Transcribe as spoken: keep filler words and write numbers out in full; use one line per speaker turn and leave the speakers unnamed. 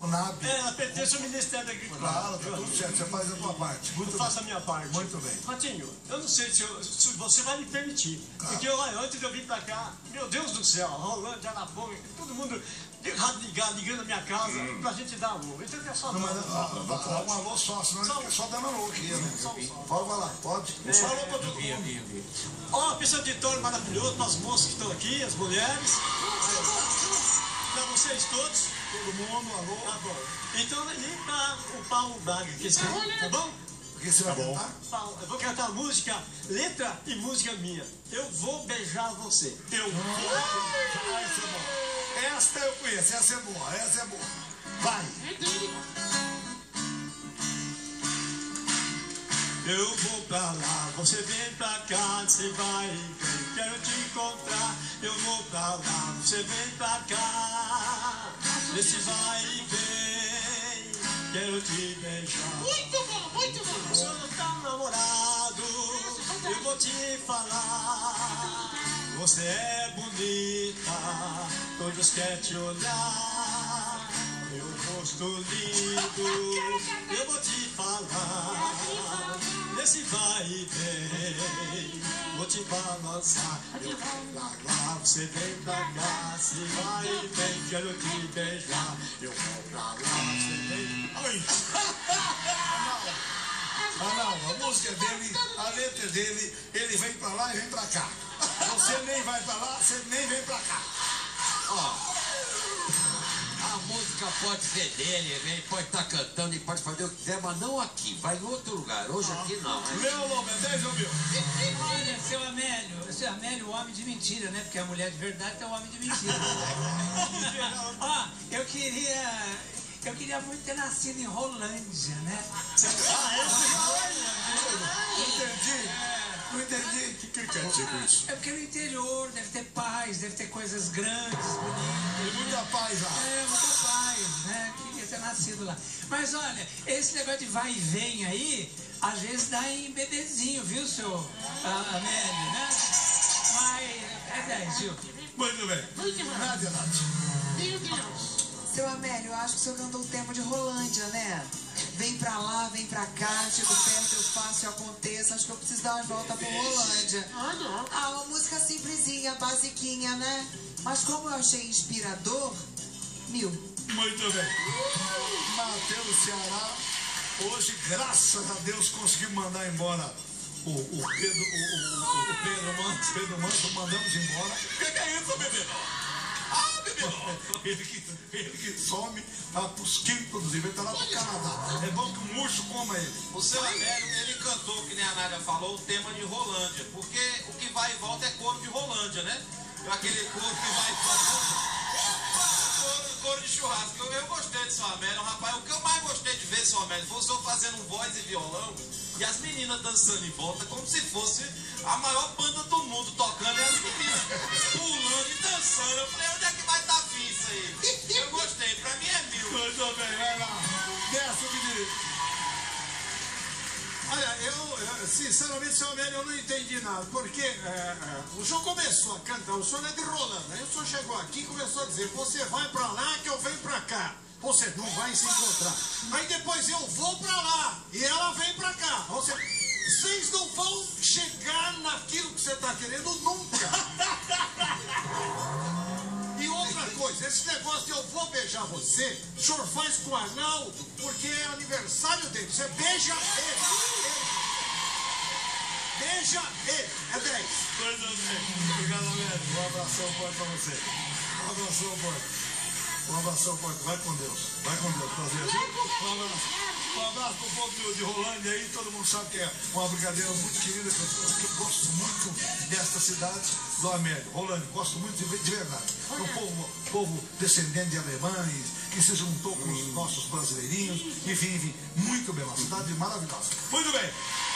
NAB.
É, ela pertence ao Ministério da Agricultura.
Claro, tá tudo certo, você faz a tua parte. Muito
eu faço a minha parte.
Muito bem.
Ratinho, eu não sei se, eu, se você vai me permitir. Claro. Porque olha, antes de eu vir pra cá, meu Deus do céu, Rolândia, Araponga, todo mundo ligado, ligando a minha casa hum. pra gente dar alô. Então é só. Não, mas dá um alô só, senão só, só dando alô aqui, né? Só, só. Pode falar, pode. É, só alô pra todo vi,
mundo.
Vi, vi. Ó, uma pessoa de torno maravilhoso, para as moças que estão aqui, as mulheres. Para vocês todos.
Todo mundo, alô.
Tá bom. Então, e para o Paulo Braga, que está, tá bom?
O que você vai
tá
cantar?
Paulo, eu vou cantar música, letra e música minha. Eu vou beijar você. Eu vou beijar.
Ah, essa é boa. Esta eu conheço, essa é boa, essa é boa. Vai.
Eu vou pra lá, você vem pra cá, você vai e vem, quero te encontrar. Eu vou pra lá, você vem pra cá, nesse vai e vem, quero te beijar.
Muito bom, muito bom.
Se eu não tá namorado, eu vou te falar. Você é bonita, todos querem te olhar. Meu rosto lindo, eu vou te falar. Nesse vai e vem, vou te balançar. Eu vou pra lá, você vem pra cá. Se vai e vem, quero te beijar. Eu vou pra lá, você vem.
Oi! Ah não, a música é dele, a letra é dele, ele vem pra lá e vem pra cá. Você nem vai pra lá, você nem vem pra cá.
Ó. A música pode ser dele, ele pode estar cantando e pode fazer o que quiser, mas não aqui, vai em outro lugar. Hoje aqui não. Né?
Meu nome é dez ou mil?
Olha, seu Amélio, seu Amélio, o homem de mentira, né? Porque a mulher de verdade é o homem de mentira. Ó, eu queria. Eu queria muito ter nascido em Rolândia, né?
Ah, é? Não entendi. Não entendi. O que, que quer dizer com isso?
É porque no interior deve ter paz, deve ter coisas grandes, bonitas.
Tem muita paz lá.
É, muita paz, né? Queria ter nascido lá. Mas olha, esse negócio de vai e vem aí, às vezes dá em bebezinho, viu, seu Amélio, né? Mas é dez, viu?
Muito bem.
Muito bem.
Nádia, Nádia.
Meu Deus.
Seu Amélio, eu acho que o senhor cantou o tema de Rolândia, né? Vem pra lá, vem pra cá, chego perto, eu faço, eu aconteço. Acho que eu preciso dar uma volta por Rolândia.
Ah, não.
Ah, uma música simplesinha, basiquinha, né? Mas como eu achei inspirador, mil.
Muito bem. Mateus Ceará, hoje, graças a Deus, conseguimos mandar embora o, o Pedro, o, o, o Pedro Manto, Pedro Manto, mandamos embora. O que, que é isso, bebê? Ah, bebê! Ele que, ele que some para os quintos, ele está lá pro Canadá. É bom que o murcho coma ele.
O seu Amélio, ele cantou, que nem a Nádia falou, o tema de Rolândia. Porque o que vai e volta é coro de Rolândia, né? Aquele coro que vai e volta. Coro, coro de churrasco. Eu, eu gostei de seu Amélio, rapaz. O que eu mais gostei de ver, seu Amélio, foi o senhor fazendo um voz e violão e as meninas dançando em volta, como se fosse a maior banda do mundo tocando e as meninas pulando e dançando. Eu falei, onde é que vai estar fim isso aí? Eu gostei, pra mim é mil.
Muito bem, vai lá. Desce, menino.
Olha, eu, eu sinceramente, seu Amélio, eu não entendi nada, porque é, é, o senhor começou a cantar, o senhor é de Rolândia, aí o senhor chegou aqui e começou a dizer, você vai pra lá que eu venho pra cá. Ou seja, não vai se encontrar. Aí depois eu vou pra lá e ela vem pra cá. Ou seja, vocês não vão chegar naquilo que você tá querendo nunca. E outra coisa, esse negócio de eu vou beijar você, o senhor faz com o Arnaldo, porque é aniversário dele. Você beija ele. Beija ele. É dez.
Coisa bem. Obrigado, Américo. Um abração forte pra você. Um abração forte. Um abração forte. Vai com Deus. Vai com Deus. Prazer. Um abraço. Um abraço pro povo de, de Rolândia aí. Todo mundo sabe que é uma brincadeira muito querida, que eu, que eu gosto muito desta cidade do Américo. Rolândia. Gosto muito de, de verdade. É um povo, povo descendente de alemães, que se juntou com os nossos brasileirinhos. Enfim, enfim. Muito bem. Uma cidade maravilhosa. Muito bem.